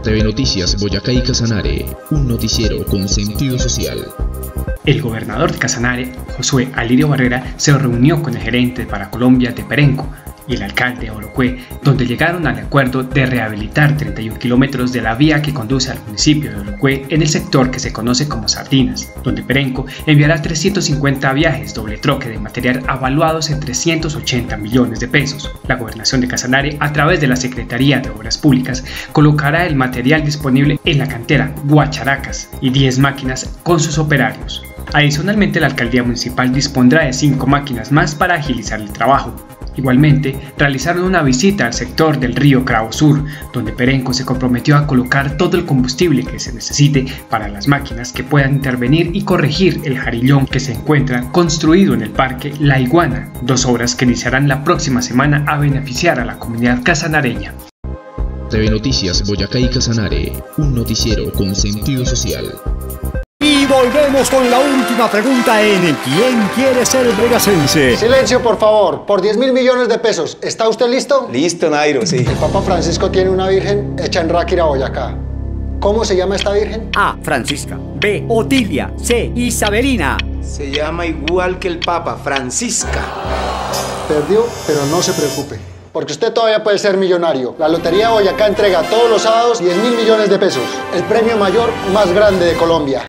TV Noticias Boyacá y Casanare, un noticiero con sentido social. El gobernador de Casanare, Josué Alirio Barrera, se reunió con el gerente de Paracolombia de Perenco y el alcalde de Olocué, donde llegaron al acuerdo de rehabilitar 31 kilómetros de la vía que conduce al municipio de Olocué en el sector que se conoce como Sardinas, donde Perenco enviará 350 viajes doble troque de material avaluados en 380 millones de pesos. La gobernación de Casanare, a través de la Secretaría de Obras Públicas, colocará el material disponible en la cantera Guacharacas y 10 máquinas con sus operarios. Adicionalmente, la alcaldía municipal dispondrá de 5 máquinas más para agilizar el trabajo. Igualmente, realizaron una visita al sector del río Cravo Sur, donde Perenco se comprometió a colocar todo el combustible que se necesite para las máquinas que puedan intervenir y corregir el jarillón que se encuentra construido en el parque La Iguana, 2 obras que iniciarán la próxima semana a beneficiar a la comunidad casanareña. TV Noticias Boyacá y Casanare, un noticiero con sentido social. Y volvemos con la última pregunta en ¿Quién quiere ser boyacense? Silencio, por favor. Por 10.000 millones de pesos. ¿Está usted listo? Listo, Nairo, sí. El Papa Francisco tiene una virgen hecha en Ráquira, Boyacá. ¿Cómo se llama esta virgen? A. Francisca. B. Otilia. C. Isabelina. Se llama igual que el Papa, Francisca. Perdió, pero no se preocupe, porque usted todavía puede ser millonario. La Lotería Boyacá entrega todos los sábados 10.000 millones de pesos, el premio mayor más grande de Colombia.